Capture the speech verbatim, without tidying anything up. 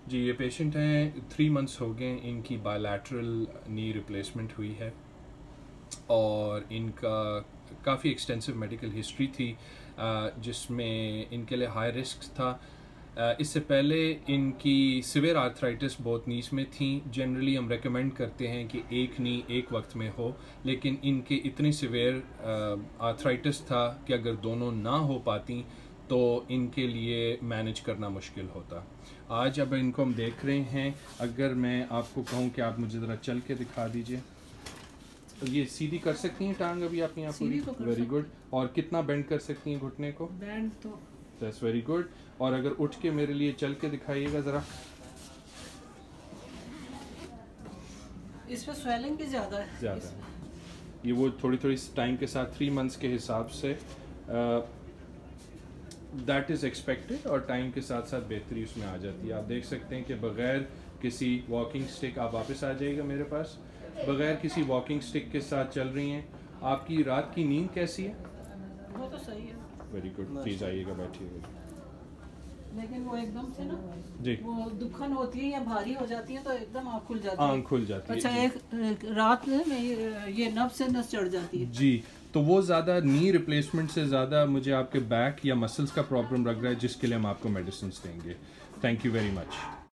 जी, ये पेशेंट हैं, three months हो गए इनकी बायलैटरल नी रिप्लेसमेंट हुई है और इनका काफ़ी एक्सटेंसिव मेडिकल हिस्ट्री थी जिसमें इनके लिए हाई रिस्क था। इससे पहले इनकी सिवियर आर्थराइटिस बहुत नीज में थी। जनरली हम रेकमेंड करते हैं कि एक नी एक वक्त में हो, लेकिन इनके इतनी सिवियर आर्थराइटिस था कि अगर दोनों ना हो पाती तो इनके लिए मैनेज करना मुश्किल होता। आज अब इनको हम देख रहे हैं। अगर मैं आपको कहूँ कि आप मुझे ज़रा चल के दिखा दीजिए, तो ये सीधी कर सकती हैं टांग अभी अपनी आप पूरी? Very good. और कितना बेंड कर सकती हैं घुटने को? बेंड तो दैट्स वेरी गुड। और अगर उठ के मेरे लिए चल के दिखाइएगा ज़रा। इस पे स्वेलिंग भी ज़्यादा है। ज़्यादा है ये, वो थोड़ी थोड़ी टाइम के साथ थ्री मंथ्स के हिसाब से दैट इज़ एक्सपेक्टेड और टाइम के साथ साथ बेहतरी उसमें आ जाती है। आप देख सकते हैं कि बग़ैर किसी वॉकिंग स्टिक, आप वापस आ जाइएगा मेरे पास, बग़ैर किसी वॉकिंग स्टिक के साथ चल रही हैं। आपकी रात की नींद कैसी है? वो तो सही है। वेरी गुड, प्लीज़ आइएगा, बैठिएगा। लेकिन वो एकदम से ना जी, वो दुखन होती है या भारी हो जाती है तो एकदम आँख खुल जाती है। आँख खुल जाती है। अच्छा, एक, एक रात में ये, ये नब्ज से नस चढ़ जाती है। जी, तो वो ज़्यादा नी रिप्लेसमेंट से ज़्यादा मुझे आपके बैक या मसल्स का प्रॉब्लम लग रहा है, जिसके लिए हम आपको मेडिसिन देंगे। Thank you very much.